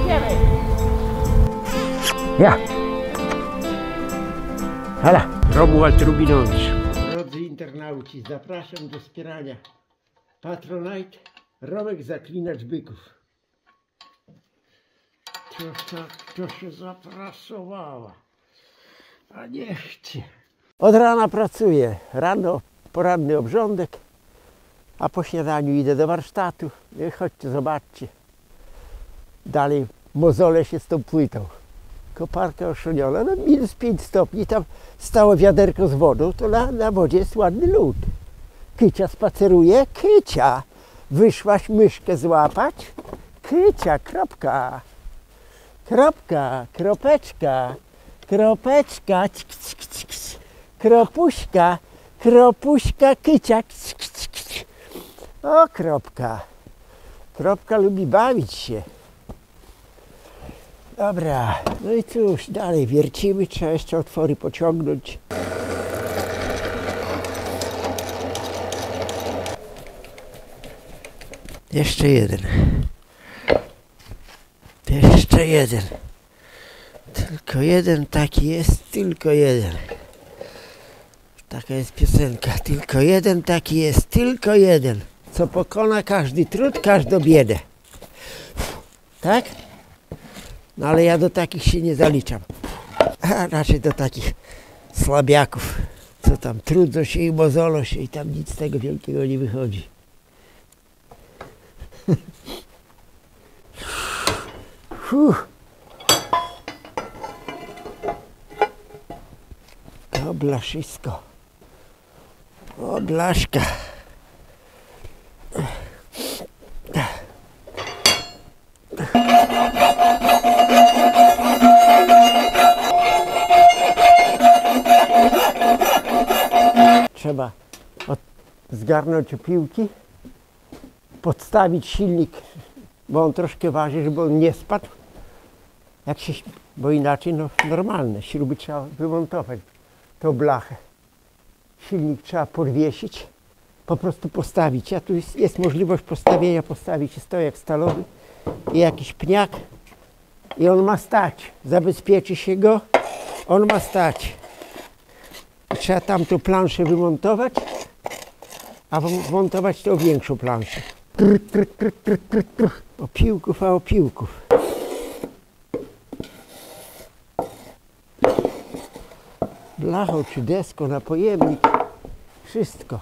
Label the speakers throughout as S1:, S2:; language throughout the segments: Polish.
S1: Ja. Hala.
S2: Romuald Rubinowicz.
S1: Drodzy internauci, zapraszam do wspierania Patronite Romek Zaklinacz Byków. To się zaprasowała, a nie chcie. Od rana pracuję, rano poranny obrządek, a po śniadaniu idę do warsztatu. Chodźcie, zobaczcie. Dalej mozolę się z tą płytą. Koparka oszoniona, no minus 5 stopni, tam stało wiaderko z wodą, to na wodzie jest ładny lód. Kycia spaceruje, Kycia, wyszłaś myszkę złapać? Kycia, kropka, kropka, kropeczka, kropeczka, cik, cik, cik, cik. Kropuśka, kropuśka, Kycia, cik, cik, cik. O, kropka, kropka lubi bawić się. Dobra, no i cóż, dalej wiercimy, trzeba jeszcze otwory pociągnąć. Jeszcze jeden. Jeszcze jeden. Tylko jeden taki jest, tylko jeden. Taka jest piosenka. Tylko jeden taki jest, tylko jeden. Co pokona każdy trud, każdą biedę. Tak? No ale ja do takich się nie zaliczam. A raczej do takich słabiaków, co tam trudzą się i mozolą się i tam nic z tego wielkiego nie wychodzi. O blaszysko. O blaszka. Trzeba zgarnąć opiłki, podstawić silnik, bo on troszkę waży, żeby on nie spadł, bo inaczej no normalne, śruby trzeba wymontować, tą blachę. Silnik trzeba podwiesić, po prostu postawić, a tu jest możliwość postawienia, postawić stojak stalowy i jakiś pniak i on ma stać, zabezpieczy się go, on ma stać. Trzeba tamtą planszę wymontować, a wmontować tą większą planszę. Opiłków, a opiłków. Blachą czy deską na pojemnik, wszystko.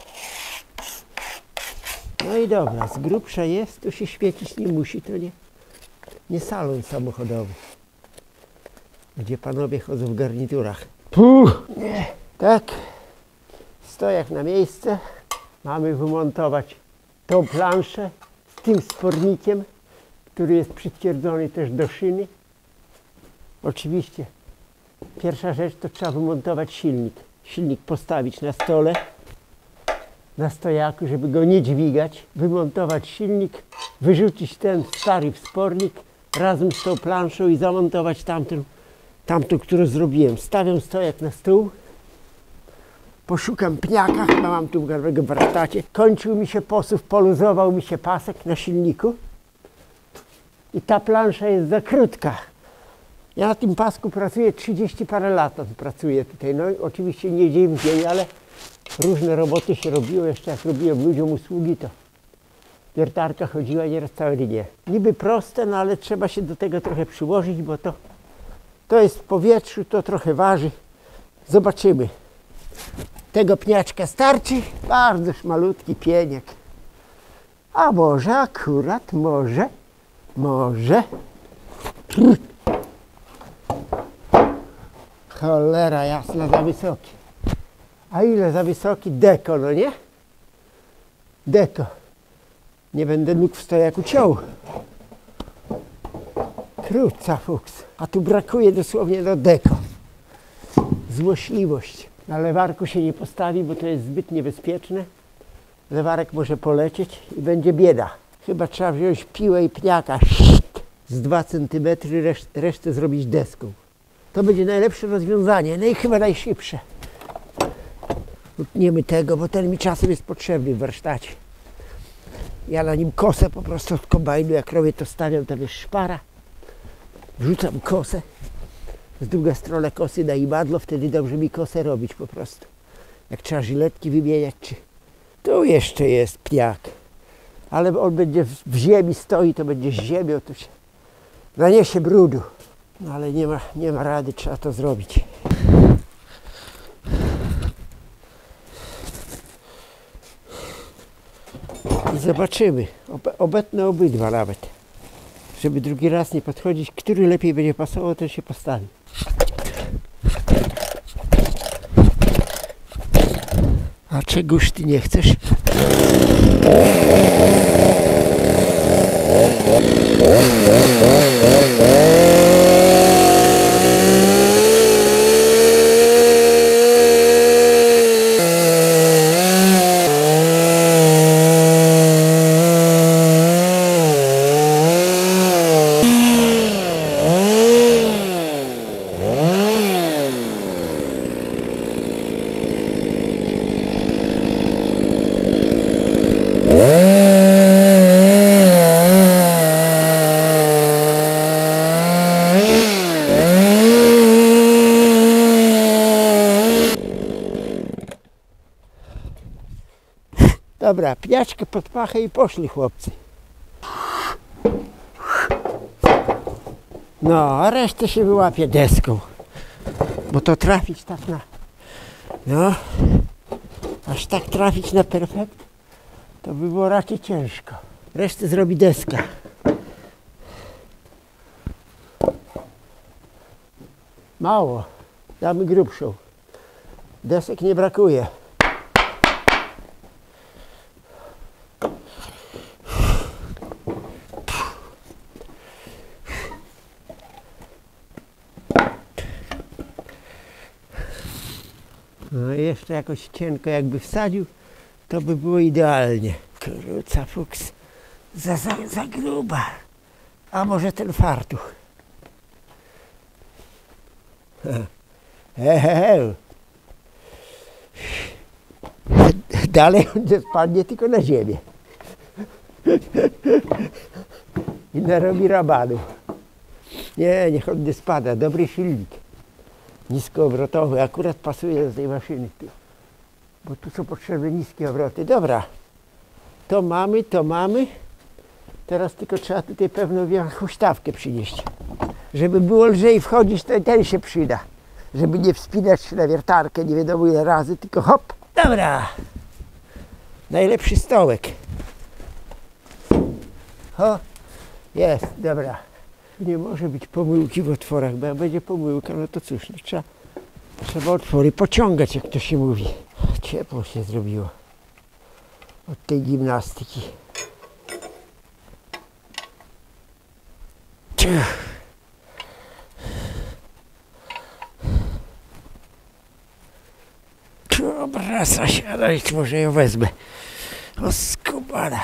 S1: No i dobra, z grubsza jest, tu się świecić nie musi, to nie salon samochodowy, gdzie panowie chodzą w garniturach. Nie. Tak, stojak na miejsce, mamy wymontować tą planszę z tym spornikiem, który jest przytwierdzony też do szyny. Oczywiście pierwsza rzecz to trzeba wymontować silnik. Silnik postawić na stole, na stojaku, żeby go nie dźwigać, wymontować silnik, wyrzucić ten stary wspornik razem z tą planszą i zamontować tamtą, którą zrobiłem. Stawiam stojak na stół, poszukam pniaka, chyba mam tu w warsztacie. Kończył mi się posuw, poluzował mi się pasek na silniku i ta plansza jest za krótka. Ja na tym pasku pracuję 30 parę lat, pracuję tutaj. No oczywiście nie dzień w dzień, ale różne roboty się robiło, jeszcze jak robiłem ludziom usługi, to wiertarka chodziła nieraz całe dnie. Niby proste, no ale trzeba się do tego trochę przyłożyć, bo to jest w powietrzu, to trochę waży. Zobaczymy. Tego pniaczka starczy, bardzo malutki pieniek. A może akurat, może. Cholera jasna, za wysoki. A ile za wysoki? Deko, no nie? Deko. Nie będę nóg w stojaku ciął. Krótca fuks. A tu brakuje dosłownie do deko. Złośliwość. Na lewarku się nie postawi, bo to jest zbyt niebezpieczne. Lewarek może polecieć i będzie bieda. Chyba trzeba wziąć piłę i pniaka z 2 cm, resztę zrobić deską. To będzie najlepsze rozwiązanie, no i chyba najszybsze. Utniemy tego, bo ten mi czasem jest potrzebny w warsztacie. Ja na nim kosę po prostu od kombajnu, jak robię to stawiam, tam jest szpara. Wrzucam kosę. Z drugiej strony kosy na imadło, wtedy dobrze mi kosę robić po prostu. Jak trzeba żyletki wymieniać, czy... Tu jeszcze jest pniak. Ale on będzie w ziemi stoi, to będzie z ziemią, to się naniesie brudu. No ale nie ma rady, trzeba to zrobić. I zobaczymy. Obetnę obydwa nawet. Żeby drugi raz nie podchodzić, który lepiej będzie pasował, ten się postawi. A czegoż ty nie chcesz? Dobra, pniaczkę pod pachę i poszli chłopcy. No, a resztę się wyłapie deską. Bo to trafić tak na... No, aż tak trafić na perfekt, to by było raczej ciężko. Resztę zrobi deska. Mało, damy grubszą. Desek nie brakuje. No i jeszcze jakoś cienko jakby wsadził, to by było idealnie. Kruca fuks, za gruba. A może ten fartuch? Dalej on nie spadnie, tylko na ziemię. I narobi rabanu. Nie, niech on nie spada, dobry silnik. Niskoobrotowy, akurat pasuje do tej maszyny. Bo tu są potrzebne niskie obroty. Dobra, to mamy. Teraz tylko trzeba tutaj pewną huśtawkę przynieść. Żeby było lżej wchodzić, to ten się przyda. Żeby nie wspinać się na wiertarkę nie wiadomo ile razy, tylko hop. Dobra. Najlepszy stołek. O, jest, dobra. Nie może być pomyłki w otworach, bo jak będzie pomyłka, no to cóż, no trzeba otwory pociągać, jak to się mówi. Ciepło się zrobiło od tej gimnastyki. Obraca się, ale może ją wezmę. O skubana.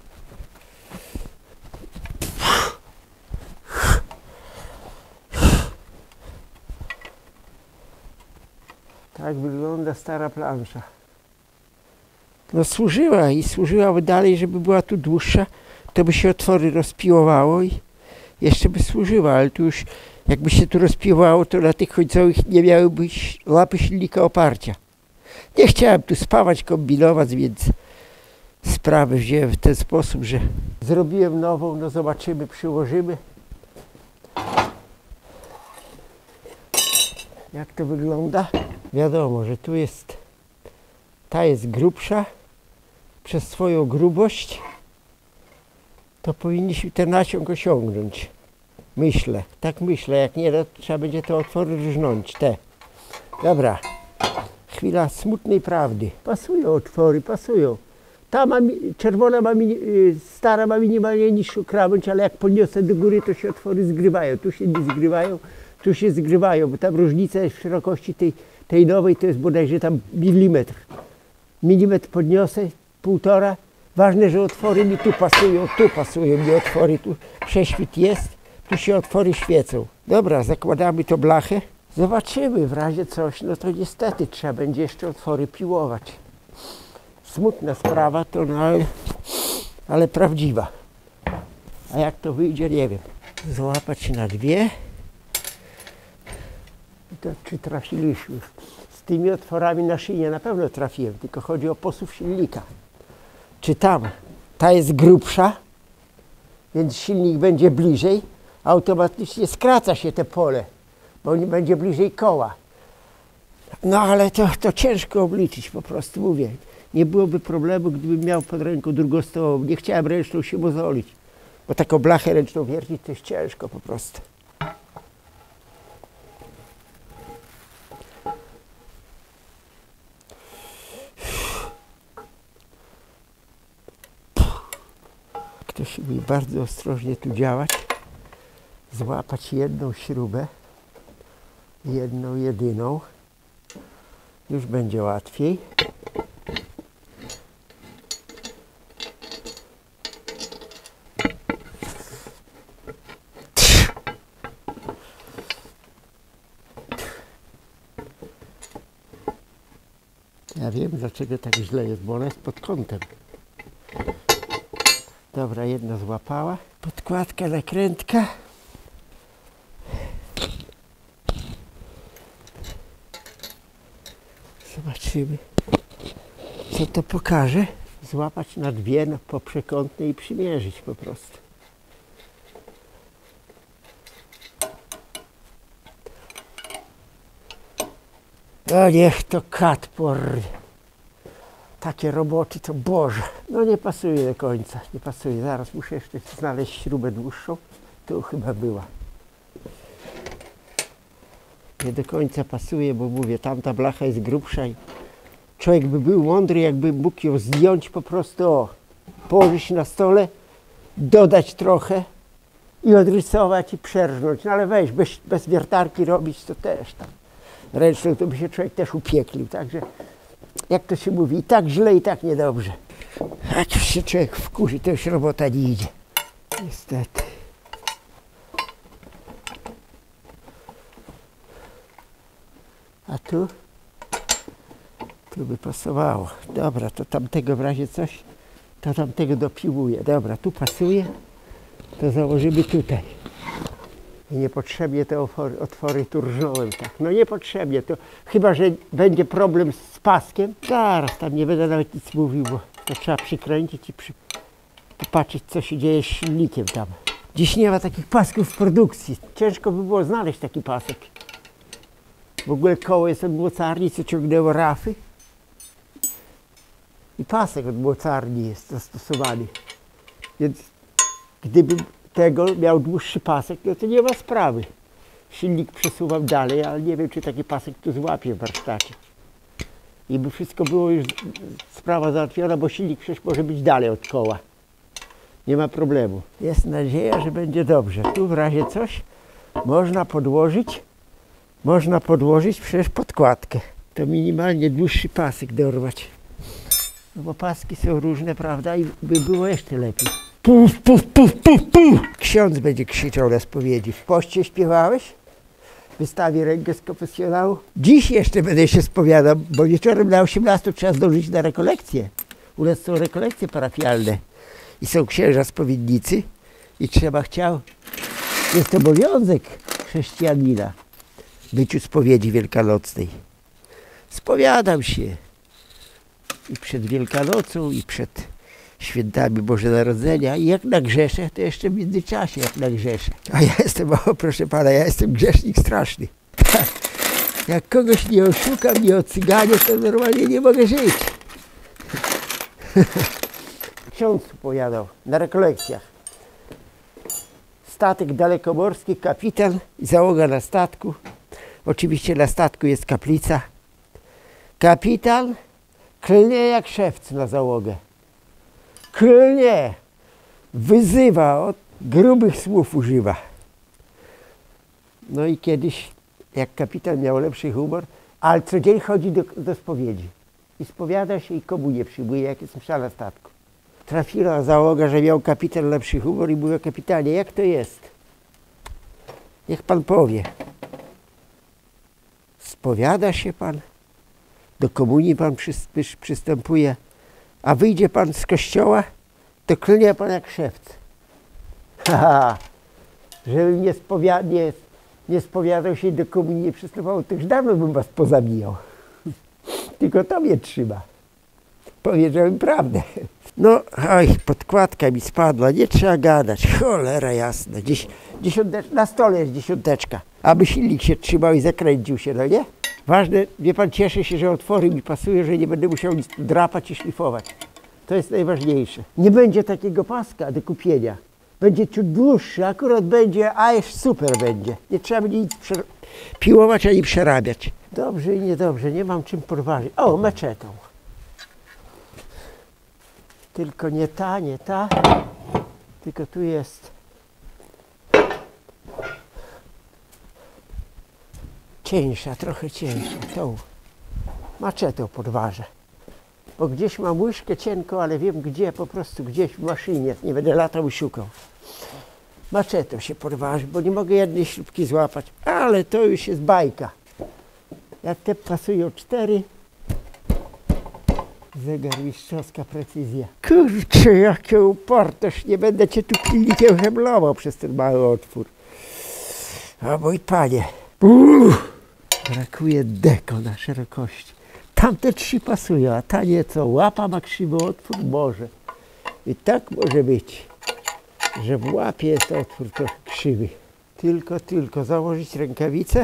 S1: Tak wygląda stara plansza. No służyłaby dalej, żeby była tu dłuższa, to by się otwory rozpiłowało i jeszcze by służyła, ale tu już jakby się tu rozpiłowało, to na tych końcowych nie miałyby łapy silnika oparcia. Nie chciałem tu spawać, kombinować, więc sprawę wziąłem w ten sposób, że zrobiłem nową, no zobaczymy, przyłożymy. Jak to wygląda? Wiadomo, że tu jest, ta jest grubsza. Przez swoją grubość to powinniśmy ten naciąg osiągnąć. Myślę, tak myślę, jak nie, to trzeba będzie te otwory rżnąć, te. Dobra, chwila smutnej prawdy. Pasują otwory, pasują. Ta czerwona stara ma minimalnie niższą krawędź, ale jak podniosę do góry, to się otwory zgrywają. Tu się nie zgrywają, tu się zgrywają, bo tam różnica jest w szerokości tej nowej, to jest bodajże tam milimetr. Milimetr podniosę, 1,5. Ważne, że otwory mi tu pasują mi otwory, tu prześwit jest, tu się otwory świecą. Dobra, zakładamy to blachę. Zobaczymy, w razie coś, no to niestety trzeba będzie jeszcze otwory piłować. Smutna sprawa to, no ale prawdziwa. A jak to wyjdzie, nie wiem. złapać na dwie. To czy trafiliśmy? Z tymi otworami na szyję na pewno trafiłem, tylko chodzi o posuw silnika. Czy tam, ta jest grubsza, więc silnik będzie bliżej, automatycznie skraca się te pole, bo nie będzie bliżej koła. No ale to ciężko obliczyć, po prostu mówię. Nie byłoby problemu, gdybym miał pod ręką drugostołową. Nie chciałem ręczną się mozolić, bo taką blachę ręczną wiercić to jest ciężko po prostu. Ktoś musi bardzo ostrożnie tu działać, złapać jedną śrubę, jedną jedyną, już będzie łatwiej. Ja wiem, dlaczego tak źle jest, bo ona jest pod kątem. Dobra, jedna złapała. Podkładka, nakrętka. Zobaczymy, co to pokaże. Złapać na dwie po przekątnej i przymierzyć po prostu. O niech to kat porwie. Takie roboty to Boże. No nie pasuje do końca, nie pasuje. Zaraz muszę jeszcze znaleźć śrubę dłuższą. Tu chyba była. Nie do końca pasuje, bo mówię, tamta blacha jest grubsza i człowiek by był mądry, jakby mógł ją zdjąć po prostu, położyć na stole, dodać trochę i odrysować i przerżnąć. No ale weź, bez wiertarki robić to też tam. Ręczną to by się człowiek też upieklił, także jak to się mówi, i tak źle, i tak niedobrze. A już się człowiek wkurzy, to już robota nie idzie. Niestety. A tu? Tu by pasowało. Dobra, to tamtego w razie coś, to tamtego dopiłuję. Dobra, tu pasuje, to założymy tutaj. I niepotrzebnie te otwory tu rżnąłem tak. No niepotrzebnie, to chyba, że będzie problem z paskiem. Zaraz, tam nie będę nawet nic mówił, bo to trzeba przykręcić i popatrzeć, co się dzieje z silnikiem tam. Dziś nie ma takich pasków w produkcji. Ciężko by było znaleźć taki pasek. W ogóle koło jest od mocarni, co ciągnęło rafy. I pasek od mocarni jest zastosowany. Więc gdybym tego miał dłuższy pasek, no to nie ma sprawy. Silnik przesuwam dalej, ale nie wiem, czy taki pasek tu złapie w warsztacie. I by wszystko było już sprawa załatwiona, bo silnik przecież może być dalej od koła. Nie ma problemu. Jest nadzieja, że będzie dobrze. Tu w razie coś można podłożyć przecież podkładkę. To minimalnie dłuższy pasek dorwać. No bo paski są różne, prawda? I by było jeszcze lepiej. Puf, puf, puf, puf, puf. Ksiądz będzie krzyczał na spowiedzi. W poście śpiewałeś? Wystawię rękę z konfesjonału. Dziś jeszcze będę się spowiadał, bo wieczorem na 18 trzeba zdążyć na rekolekcję. U nas są rekolekcje parafialne. I są księża spowiednicy. I jest obowiązek chrześcijanina być u spowiedzi wielkanocnej. Spowiadam się. I przed Wielkanocą, i przed świętami Boże Narodzenia. I jak nagrzeszę, to jeszcze w międzyczasie jak nagrzeszę. A ja jestem, proszę pana, ja jestem grzesznik straszny. Jak kogoś nie oszukam, nie ocyganię, to normalnie nie mogę żyć. Ksiądz opowiadał na rekolekcjach. Statek dalekomorski, kapitan i załoga na statku. Oczywiście na statku jest kaplica. Kapitan klnie jak szewc na załogę. Klnie, wyzywa, grubych słów używa. No i kiedyś, jak kapitan miał lepszy humor, ale co dzień chodzi do spowiedzi. I spowiada się i komunię przyjmuje, jak jest msza na statku. Trafiła załoga, że miał kapitan lepszy humor i mówił: kapitanie, jak to jest? Niech pan powie. Spowiada się pan, do komunii pan przystępuje, a wyjdzie pan z kościoła, to klnie pan jak szewc. Haha, Żebym nie spowiadał się do komunii, nie przystępował, to już dawno bym was pozabijał. Tylko to mnie trzyma. Powiedziałem prawdę. No, oj, podkładka mi spadła, nie trzeba gadać. Cholera jasna. Na stole jest 10, aby silnik się trzymał i zakręcił się, no nie? Ważne, wie pan, cieszę się, że otwory mi pasują, że nie będę musiał nic drapać i szlifować. To jest najważniejsze. Nie będzie takiego paska do kupienia. Będzie ciut dłuższy, akurat będzie, a już super będzie. Nie trzeba będzie nic piłować ani przerabiać. Dobrze i niedobrze, nie mam czym podważyć. O, maczetą. Tylko nie ta, tylko tu jest cieńsza, trochę cieńsza, tą maczetą podważę. Bo gdzieś mam łyżkę cienką, ale wiem gdzie, po prostu gdzieś w maszynie, nie będę latał i szukał. Maczetą się podważy, bo nie mogę jednej śrubki złapać, ale to już jest bajka. Jak te pasują 4, zegar mistrzowska precyzja. Kurczę, jaka uportość, nie będę cię tu pilnikiem heblował przez ten mały otwór. O mój panie. Brakuje deko na szerokości. Tamte 3 pasują, a ta nieco. Łapa ma krzywy otwór? Może. I tak może być, że w łapie jest otwór trochę krzywy. Tylko założyć rękawice.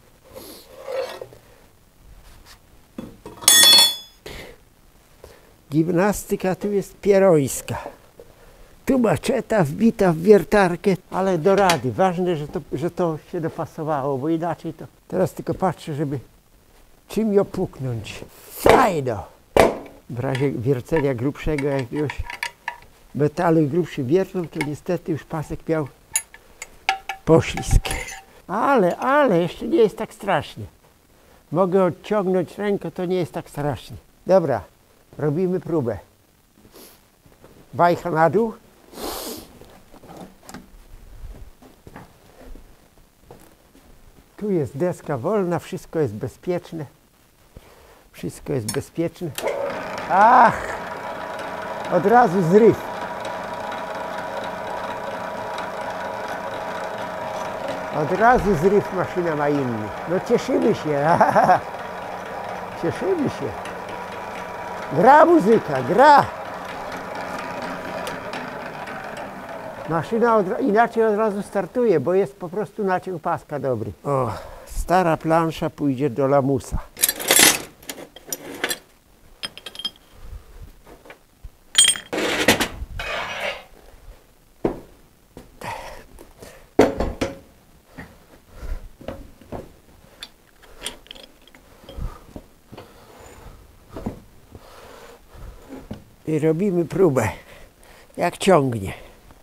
S1: Gimnastyka tu jest pierońska. Tu maczeta wbita w wiertarkę, ale do rady. Ważne, że to się dopasowało, bo inaczej to... Teraz tylko patrzę, żeby czym ją puknąć. Fajno! W razie wiercenia grubszego jakiegoś metalu i grubszy wiertłem, to niestety już pasek miał poślizg. Ale jeszcze nie jest tak strasznie. Mogę odciągnąć rękę, to nie jest tak strasznie. Dobra, robimy próbę. Wajcha na dół. Tu jest deska wolna, wszystko jest bezpieczne. Wszystko jest bezpieczne. Ach! Od razu zryw. Od razu zryw maszyna ma inny. No cieszymy się. Cieszymy się. Gra muzyka, gra. Maszyna inaczej od razu startuje, bo jest po prostu naciąg paska dobry. O, stara plansza pójdzie do lamusa. I robimy próbę, jak ciągnie.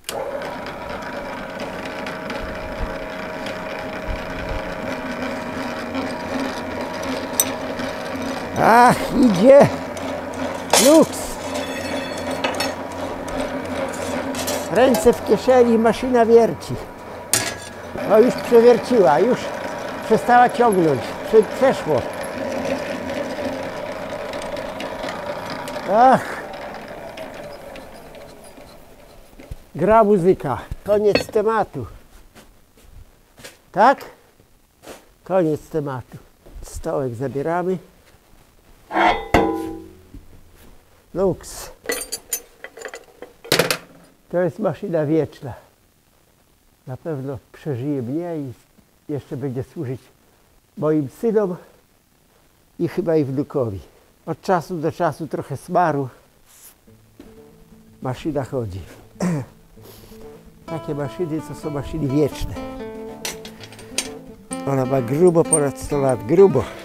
S1: Ach, idzie! Luks! Ręce w kieszeni, maszyna wierci. No już przewierciła, już przestała ciągnąć. Przeszło. Ach! Gra muzyka. Koniec tematu. Tak? Koniec tematu. Stołek zabieramy. Luks. To jest maszyna wieczna. Na pewno przeżyje mnie i jeszcze będzie służyć moim synom i chyba i wnukowi. Od czasu do czasu trochę smaru. Maszyna chodzi. Takie maszyny, co są maszyny wieczne. Ona ma grubo ponad 100 lat. Grubo.